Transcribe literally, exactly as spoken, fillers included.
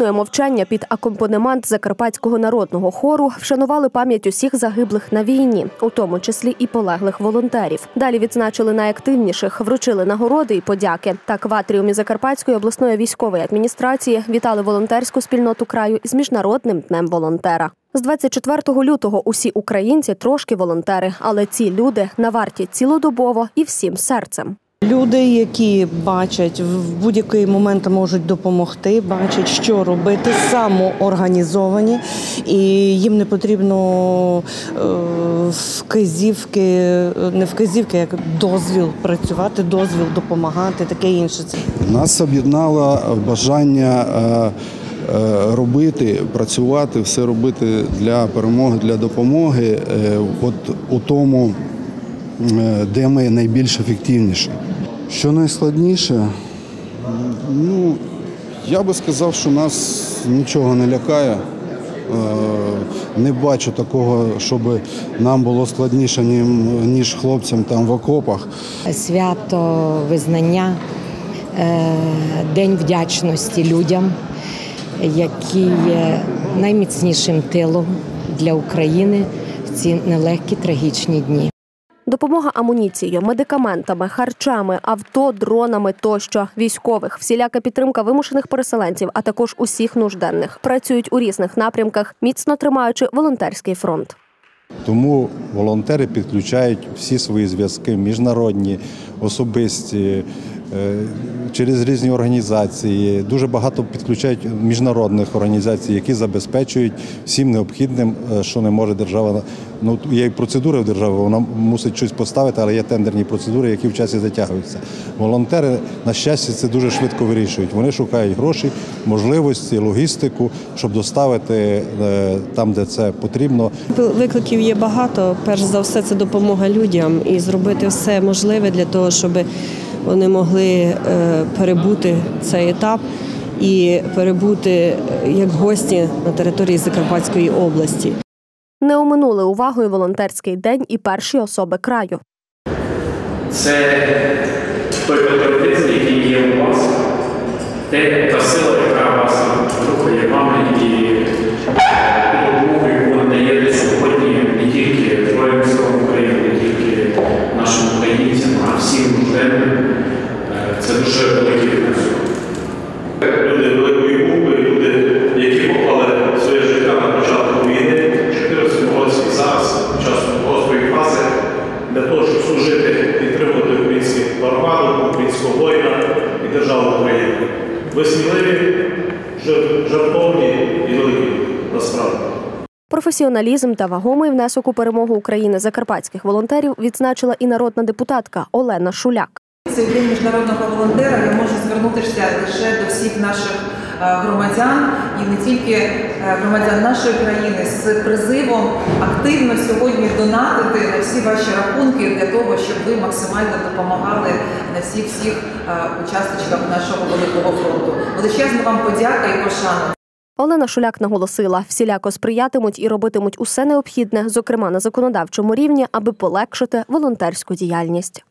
Хвилиною мовчання під акомпанемент Закарпатського народного хору вшанували пам'ять усіх загиблих на війні, у тому числі і полеглих волонтерів. Далі відзначили найактивніших, вручили нагороди і подяки. Так, в атріумі Закарпатської обласної військової адміністрації вітали волонтерську спільноту краю з Міжнародним днем волонтера. З двадцять четвертого лютого усі українці трошки волонтери, але ці люди на варті цілодобово і всім серцем. Люди, які бачать, в будь-який момент можуть допомогти, бачать, що робити, самоорганізовані, і їм не потрібно вказівки, не вказівки, як дозвіл працювати, дозвіл допомагати, таке інше. Нас об'єднало бажання робити, працювати, все робити для перемоги, для допомоги, от у тому, де ми найбільш ефективніші. Що найскладніше? Ну, я би сказав, що нас нічого не лякає. Не бачу такого, щоб нам було складніше, ніж хлопцям там в окопах. Свято визнання, День вдячності людям, які є найміцнішим тилом для України в ці нелегкі трагічні дні. Допомога амуніцією, медикаментами, харчами, авто, дронами тощо, військових, всіляка підтримка вимушених переселенців, а також усіх нужденних. Працюють у різних напрямках, міцно тримаючи волонтерський фронт. Тому волонтери підключають всі свої зв'язки, міжнародні, особисті, через різні організації. Дуже багато підключають міжнародних організацій, які забезпечують всім необхідним, що не може держава. Ну, є і процедури в державі, вона мусить щось поставити, але є тендерні процедури, які в часі затягуються. Волонтери, на щастя, це дуже швидко вирішують. Вони шукають гроші, можливості, логістику, щоб доставити там, де це потрібно. Викликів є багато. Перш за все, це допомога людям і зробити все можливе для того, щоб вони могли перебути цей етап і перебути як гості на території Закарпатської області. Не оминули увагою волонтерський день і перші особи краю. Це той патріотизм, який є у вас, та сила, яка вас рухає вами і допомогу, яку ви надаєте сьогодні не тільки Збройним силам України, не тільки нашим українцям, а всім нужденним. Це дуже великий внесок. Люди великої букви, люди, які поклали своє життя на початку війни, чотирнадцятому році і зараз, під час гострої фази, для того, щоб служити, підтримувати українську громаду, українського воїна і державу України. Ви сміливі, жертовні і великі насправді. Професіоналізм та вагомий внесок у перемогу України закарпатських волонтерів відзначила і народна депутатка Олена Шуляк. Цей день міжнародного волонтера я можу звернутися лише до всіх наших громадян і не тільки громадян нашої країни з призивом активно сьогодні донатити на всі ваші рахунки для того, щоб ви максимально допомагали на всіх всіх учасниках нашого великого фронту. Величезна вам подяка і пошана. Олена Шуляк наголосила, всіляко сприятимуть і робитимуть усе необхідне, зокрема на законодавчому рівні, аби полегшити волонтерську діяльність.